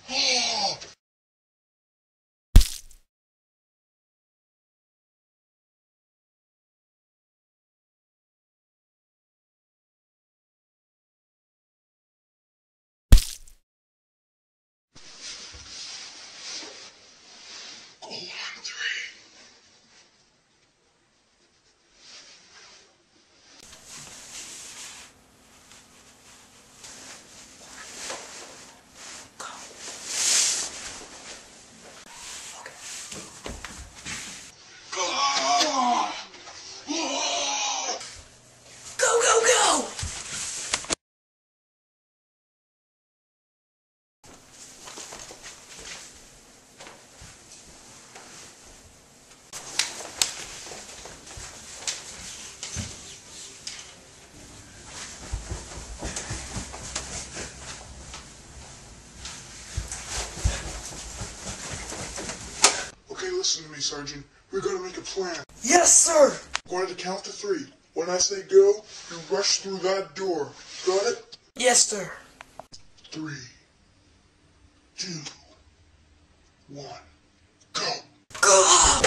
Go on, 3. Go, go, go! Okay, listen to me, Sergeant. We're gonna make a plan. Yes, sir! I'm going to count to 3. When I say go, you rush through that door. Got it? Yes, sir. 3, 2, 1, go! Go!